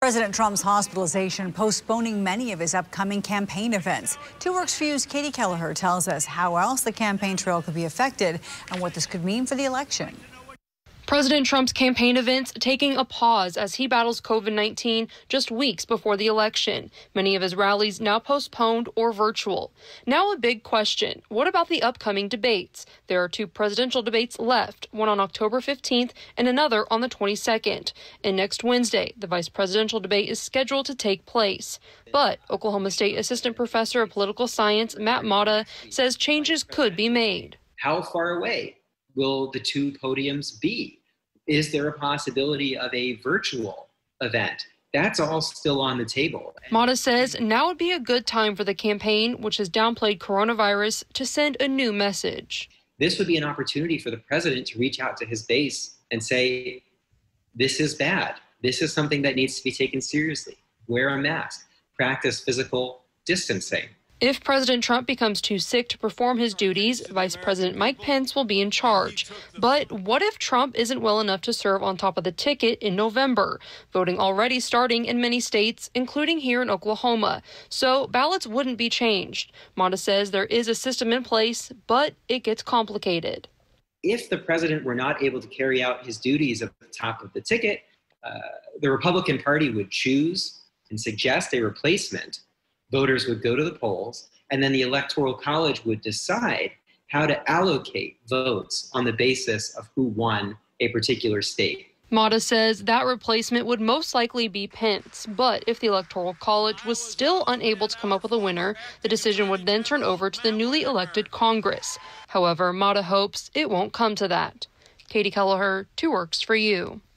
President Trump's hospitalization postponing many of his upcoming campaign events. 2 Works for You's Katie Kelleher tells us how else the campaign trail could be affected and what this could mean for the election. President Trump's campaign events taking a pause as he battles COVID-19 just weeks before the election. Many of his rallies now postponed or virtual. Now a big question, what about the upcoming debates? There are 2 presidential debates left, one on October 15th and another on the 22nd. And next Wednesday, the vice presidential debate is scheduled to take place. But Oklahoma State Assistant Professor of Political Science Matt Mata says changes could be made. How far away will the 2 podiums be? Is there a possibility of a virtual event? That's all still on the table. Mata says now would be a good time for the campaign, which has downplayed coronavirus, to send a new message. This would be an opportunity for the president to reach out to his base and say, this is bad. This is something that needs to be taken seriously. Wear a mask. Practice physical distancing. If President Trump becomes too sick to perform his duties, Vice President Mike Pence will be in charge. But what if Trump isn't well enough to serve on top of the ticket in November? Voting already starting in many states, including here in Oklahoma. So ballots wouldn't be changed. Mata says there is a system in place, but it gets complicated. If the president were not able to carry out his duties at the top of the ticket, the Republican Party would choose and suggest a replacement. Voters would go to the polls, and then the Electoral College would decide how to allocate votes on the basis of who won a particular state. Mata says that replacement would most likely be Pence, but if the Electoral College was still unable to come up with a winner, the decision would then turn over to the newly elected Congress. However, Mata hopes it won't come to that. Katie Kelleher, 2 Works for You.